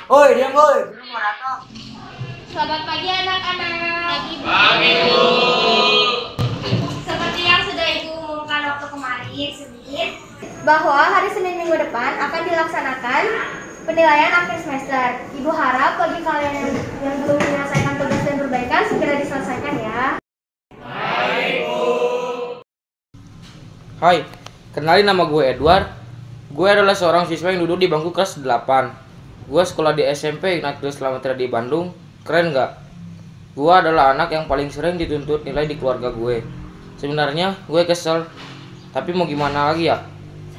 Oi, diam oi. Selamat pagi anak-anak. Pagi, Bu. Seperti yang sudah Ibu umumkan waktu kemarin sedikit, bahwa hari Senin minggu depan akan dilaksanakan penilaian akhir semester. Ibu harap bagi kalian yang belum menyelesaikan tugas dan perbaikan segera diselesaikan ya. Hai, kenalin nama gue Edward. Gue adalah seorang siswa yang duduk di bangku kelas 8. Gue sekolah di SMP Ignatius Slametria di Bandung. Keren gak? Gue adalah anak yang paling sering dituntut nilai di keluarga gue. Sebenarnya gue kesel, tapi mau gimana lagi ya?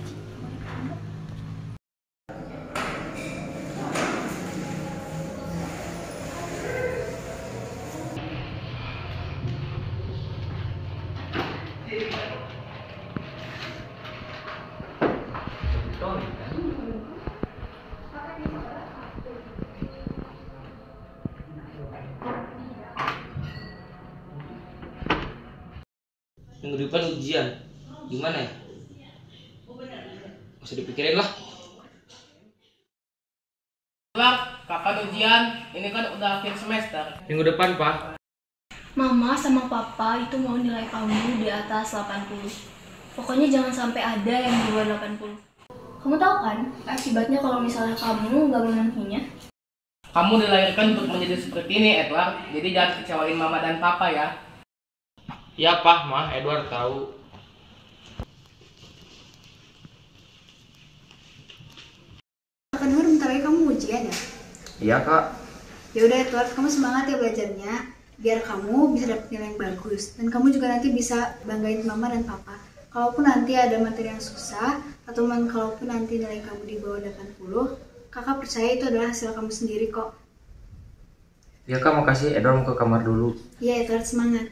Minggu depan ujian, gimana ya? Bisa dipikirin lah. Bang, kapan ujian? Ini kan udah akhir semester. Minggu depan, Pak. Mama sama Papa itu mau nilai kamu di atas 80. Pokoknya jangan sampai ada yang di bawah 80. Kamu tahu kan akibatnya kalau misalnya kamu nggak memenuhinya? Kamu dilahirkan untuk menjadi seperti ini, Edward. Jadi jangan kecewain Mama dan Papa ya. Ya, Pak, Ma, Edward tahu. Kan Nur, bentar lagi kamu ujian ya? Iya, Kak. Ya udah Edward, kamu semangat ya belajarnya biar kamu bisa dapat nilai yang bagus dan kamu juga nanti bisa banggain mama dan papa. Kalaupun nanti ada materi yang susah atau kalaupun nanti nilai kamu di bawah 80, kakak percaya itu adalah hasil kamu sendiri kok. Ya, Kak, makasih. Edward mau ke kamar dulu. Iya Edward, semangat.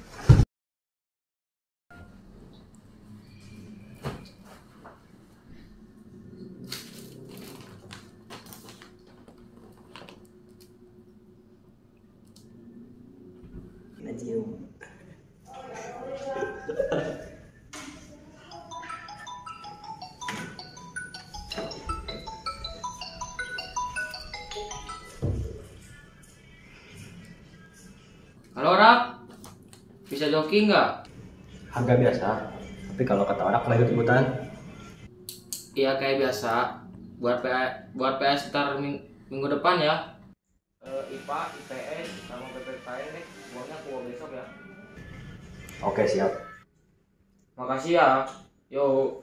Halo, Rak. Bisa jogging nggak? Harga biasa. Tapi kalau kata orang mau ikut ikutan. Iya, kayak biasa. Buat PS ntar minggu depan ya. IPA, IPS, sama PPKN nih. Buatnya aku besok ya. Oke, siap. Makasih ya. Yuk.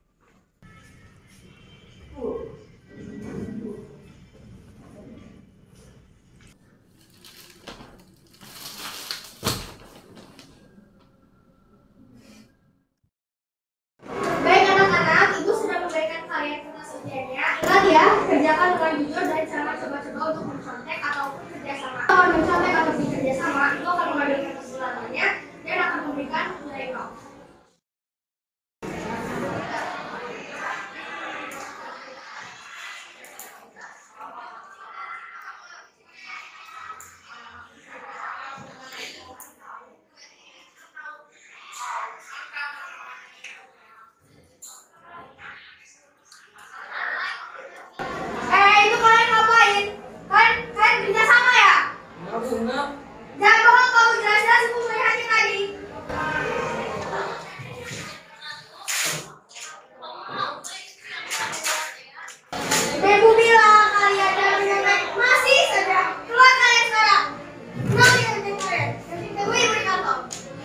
Baik anak-anak, Ibu sudah memberikan kalian tugas ujiannya. Ingat ya, kerjakan dengan jujur dan jangan coba-coba untuk mencontek ataupun kerjasama. Kalau mencontek atau bekerjasama, itu akan menghadirkan kesulitaannya dan akan memberikan nilai nol. Itu kalian ngapain? Kalian kerja sama ya? Jangan bohong, kamu jelas-jelas Ibu melihatnya tadi. Ibu bilang kalian jangan menyontek. Masih saja. Keluar kalian sekarang. Keluar dari kalian. Nanti Ibu di kantor.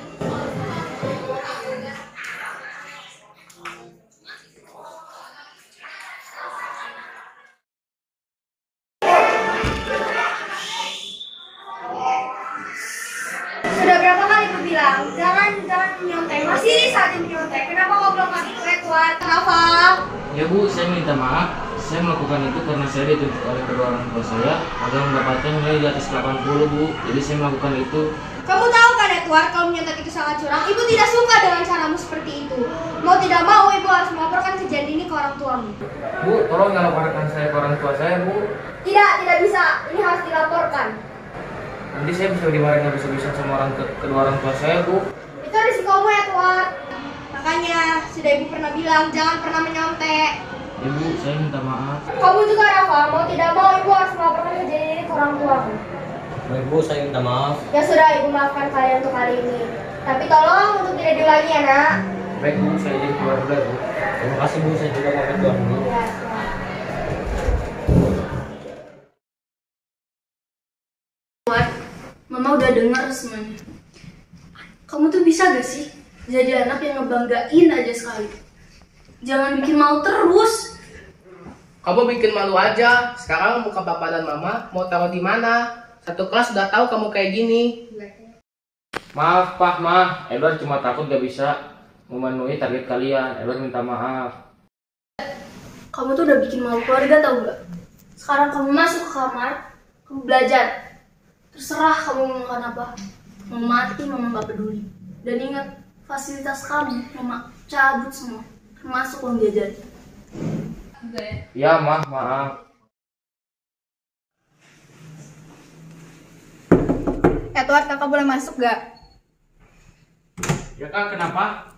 Sudah berapa kali Ibu bilang jangan menyontek. Masih saja menyontek. Kenapa kau bilang itu Edward? Kenapa? Ya, Bu, saya minta maaf. Saya melakukan itu karena saya dituntut oleh kedua orang tua saya agar mendapatkan nilai di atas 80, Bu. Jadi saya melakukan itu. Kamu tahu kan Edward, kalau menyontek itu sangat curang. Ibu tidak suka dengan caramu seperti itu. Mau tidak mau, Ibu harus melaporkan kejadian ini ke orang tuamu. Bu, tolong jangan laporkan saya ke orang tua saya, Bu. Tidak bisa. Ini harus dilaporkan. Nanti saya bisa dimarahin habis-habisan sama kedua orang tua saya, Bu. Itu risikomu Edward. Makanya sudah Ibu pernah bilang jangan pernah menyontek. Ibu, saya minta maaf. Kamu juga Rafa, mau tidak mau ibu harus melaporkan kejadian ini ke orang tua. Baik Bu, saya minta maaf. Ya sudah, ibu maafkan kalian untuk kali ini. Tapi tolong untuk tidak diulangi ya nak. Baik Bu, saya izin keluar dulu ya Bu. Terima kasih Bu, saya juga pamit keluar dulu. Ya, Mama udah dengar semuanya. Kamu tuh bisa gak sih jadi anak yang ngebanggain aja sekali? Jangan bikin malu terus. Kamu bikin malu aja. Sekarang muka papa dan mama mau taruh di mana? Satu kelas udah tahu kamu kayak gini. Maaf Pak, Ma. Edward cuma takut gak bisa memenuhi target kalian. Edward minta maaf. Kamu tuh udah bikin malu keluarga tau gak? Sekarang kamu masuk ke kamar, kamu belajar. Terserah kamu mau makan apa. Mau mati, mama gak peduli. Dan ingat, fasilitas kamu, mama cabut semua. Termasuk uang jajan. Ya, Ma, maaf. Edward, kakak boleh masuk gak? Ya Kak, kenapa?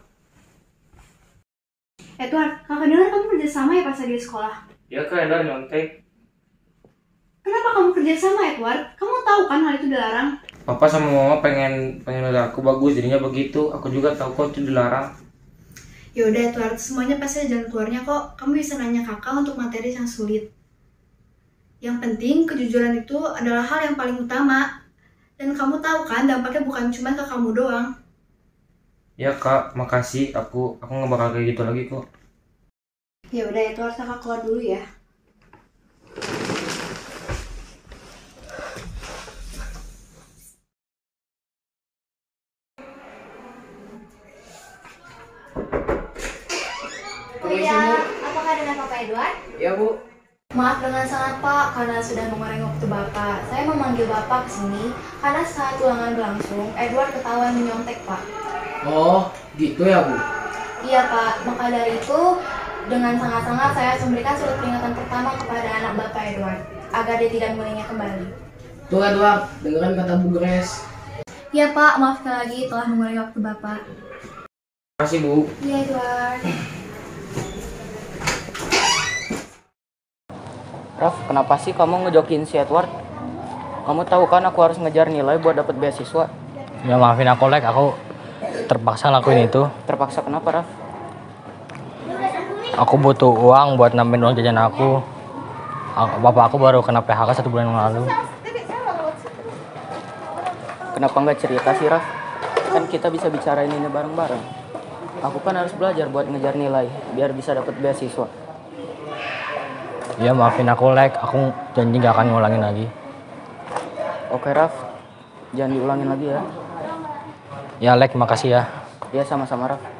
Edward, kakak dengar kamu kerja sama ya pas lagi di sekolah. Ya Kak, Edward nyontek. Kenapa kamu kerja sama Edward? Kamu tahu kan hal itu dilarang? Papa sama Mama pengen lihat aku bagus, jadinya begitu. Aku juga tahu kok itu dilarang. Yaudah Edward, semuanya pasti ada jalan keluarnya kok. Kamu bisa nanya kakak untuk materi yang sulit. Yang penting, kejujuran itu adalah hal yang paling utama. Dan kamu tahu kan, dampaknya bukan cuma ke kamu doang. Ya Kak, makasih. Aku nggak bakal kayak gitu lagi kok. Ya udah Edward, kakak keluar dulu ya. Oh iya, apakah dengan Papa Edward? Ya Bu. Maaf dengan sangat Pak, karena sudah mengurangi waktu Bapak. Saya memanggil Bapak ke sini karena saat ulangan berlangsung, Edward ketahuan menyontek Pak. Oh, gitu ya Bu. Iya Pak, maka dari itu dengan sangat-sangat saya harus memberikan surat peringatan pertama kepada anak Bapak Edward agar dia tidak mengulanginya kembali. Tuh Edward, dengerin kata Bu Grace. Iya Pak, maaf sekali lagi telah mengurangi waktu Bapak. Makasih Bu. Iya Edward. Raf, kenapa sih kamu ngejokin si Edward? Kamu tahu kan aku harus ngejar nilai buat dapat beasiswa. Ya maafin aku Lek, aku terpaksa lakuin itu. Terpaksa kenapa Raf? Aku butuh uang buat nambahin uang jajan aku. Bapak aku baru kena PHK 1 bulan yang lalu. Kenapa nggak cerita sih Raf? Kan kita bisa bicarain ini bareng-bareng. Aku kan harus belajar buat ngejar nilai biar bisa dapat beasiswa. Ya maafin aku Lek, aku janji gak akan ngulangin lagi. Oke Raf, jangan diulangin lagi ya. Ya Lek, makasih ya. Ya sama-sama Raf.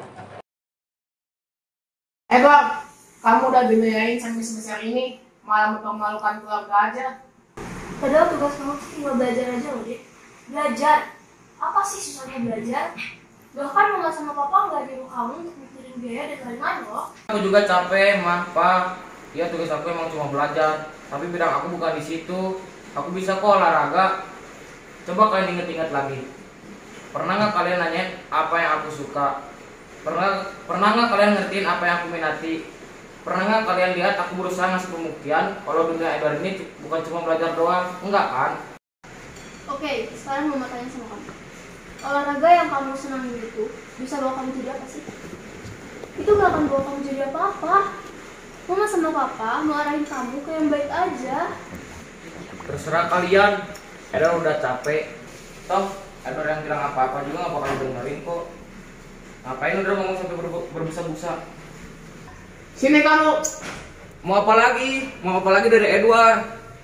Edward, kamu udah dibiayain sampai sebesar ini, malah mempermalukan keluarga aja. Padahal tugas kamu tuh tinggal belajar aja loh, Dek. Belajar? Apa sih susahnya belajar? Bahkan mama sama papa nggak nyuruh kamu untuk mikirin biaya dan lain-lain loh. Aku juga capek, Mah, Pak. Ya tugas aku emang cuma belajar, tapi bidang aku bukan di situ. Aku bisa kok olahraga. Coba kalian inget-inget lagi. Pernah nggak kalian nanya apa yang aku suka? Pernah nggak kalian ngertiin apa yang aku minati? Pernah nggak kalian lihat aku berusaha ngasih pembuktian kalau dunia Edward ini bukan cuma belajar doang? Enggak kan? Oke, sekarang mau tanya sama kamu. Olahraga yang kamu senangin itu bisa bawa kamu jadi apa sih? Itu gak akan bawa kamu jadi apa-apa. Mama sama papa mau arahin kamu ke yang baik aja. Terserah kalian. Edward udah capek. Toh, Edward yang bilang apa-apa juga gak bakal dengerin kok. Ngapain udah ngomong sampai berbusa-busa? Sini kamu. Mau apa lagi? Mau apa lagi dari Edward?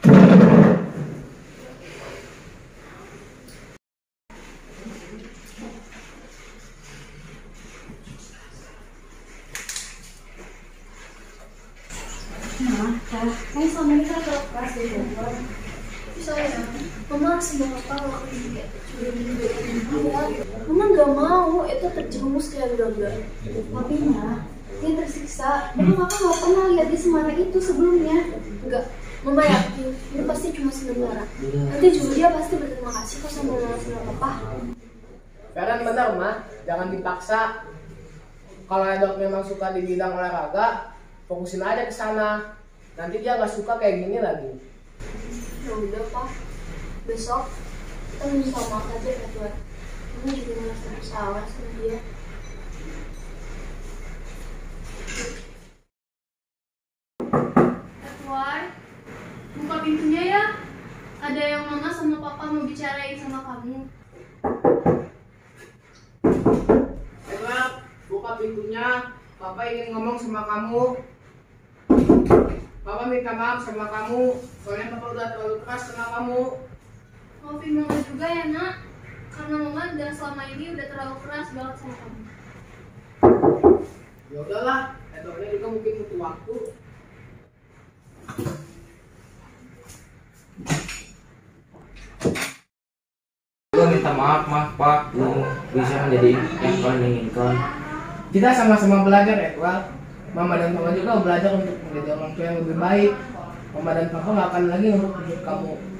Kayaknya selama ini kan terlalu keras dari Edward. Sayang, Mama sama papa ngelakuin juga sudah meninggalkan dia. Mama gak mau, itu terjerumus kayak udah. Tapi nah, dia tersiksa. Emang kakak gak pernah lihat dia semarah itu sebelumnya. Enggak, Mama yakin ini pasti cuma sementara. Nanti juga dia pasti berterima kasih kok sama Mama sama papa. Kalian benar mah, jangan dipaksa. Kalau Edward memang suka di bidang olahraga, fokusin aja ke sana. Nanti dia nggak suka kayak gini lagi. Ya udah Pak, besok kita minta maaf aja ya Tuhan. Kamu juga merasa bersalah sama dia. Edward, buka pintunya ya. Ada yang mama sama papa mau bicarain sama kamu. Edward, buka pintunya. Papa ingin ngomong sama kamu. Papa minta maaf sama kamu. Soalnya Papa udah terlalu keras sama kamu. Maafin mama juga ya nak. Karena mama udah selama ini udah terlalu keras banget sama kamu. Ya udahlah, Edwardnya juga mungkin butuh waktu. Gue minta maaf Pak, belum bisa menjadi yang kalian inginkan. Kita sama-sama belajar, Edward. Mama dan Papa juga belajar untuk menjadi orang tua yang lebih baik. Mama dan Papa nggak akan lagi untuk kamu